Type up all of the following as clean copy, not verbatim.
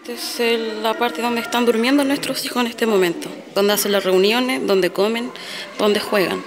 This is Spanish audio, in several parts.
Esta es la parte donde están durmiendo nuestros hijos en este momento, donde hacen las reuniones, donde comen, donde juegan.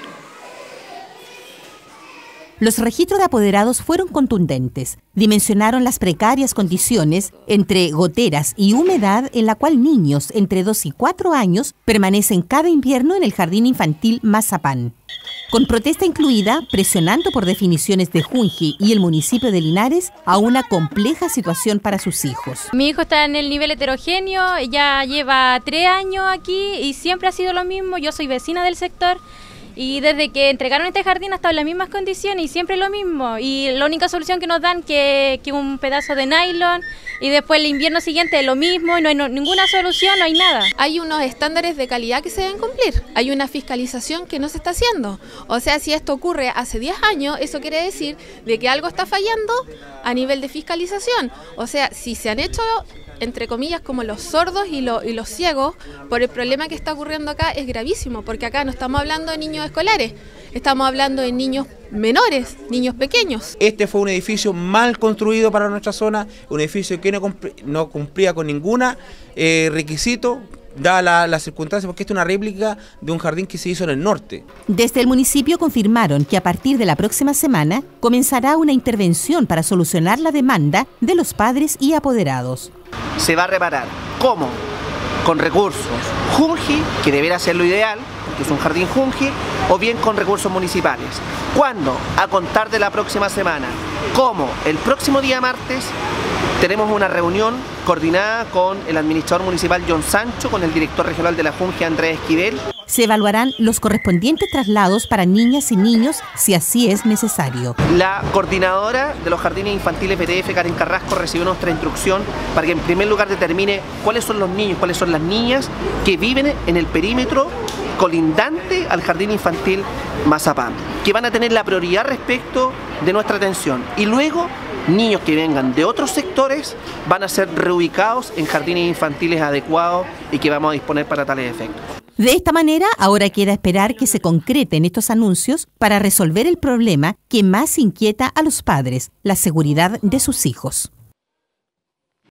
Los registros de apoderados fueron contundentes. Dimensionaron las precarias condiciones entre goteras y humedad en la cual niños entre 2 y 4 años permanecen cada invierno en el jardín infantil Mazapán. Con protesta incluida, presionando por definiciones de Junji y el municipio de Linares a una compleja situación para sus hijos. Mi hijo está en el nivel heterogéneo, ya lleva 3 años aquí y siempre ha sido lo mismo. Yo soy vecina del sector. Y desde que entregaron este jardín ha estado en las mismas condiciones y siempre lo mismo. Y la única solución que nos dan que un pedazo de nylon y después el invierno siguiente lo mismo, no hay ninguna solución, no hay nada. Hay unos estándares de calidad que se deben cumplir, hay una fiscalización que no se está haciendo. O sea, si esto ocurre hace 10 años, eso quiere decir de que algo está fallando a nivel de fiscalización. O sea, si se han hecho, entre comillas, como los sordos y los ciegos, por el problema que está ocurriendo acá es gravísimo, porque acá no estamos hablando de niños escolares, estamos hablando de niños menores, niños pequeños. Este fue un edificio mal construido para nuestra zona, un edificio que no cumplía con ningún requisito, dadas las circunstancias, porque esta es una réplica de un jardín que se hizo en el norte. Desde el municipio confirmaron que a partir de la próxima semana comenzará una intervención para solucionar la demanda de los padres y apoderados. Se va a reparar. ¿Cómo? Con recursos Junji, que deberá ser lo ideal, porque es un jardín Junji, o bien con recursos municipales. ¿Cuándo? A contar de la próxima semana. ¿Cómo? El próximo día martes tenemos una reunión coordinada con el administrador municipal John Sancho, con el director regional de la Junji Andrés Esquivel. Se evaluarán los correspondientes traslados para niñas y niños si así es necesario. La coordinadora de los jardines infantiles BTF, Karen Carrasco, recibió nuestra instrucción para que en primer lugar determine cuáles son los niños, cuáles son las niñas que viven en el perímetro colindante al jardín infantil Mazapán, que van a tener la prioridad respecto de nuestra atención. Y luego, niños que vengan de otros sectores van a ser reubicados en jardines infantiles adecuados y que vamos a disponer para tales efectos. De esta manera, ahora queda esperar que se concreten estos anuncios para resolver el problema que más inquieta a los padres, la seguridad de sus hijos.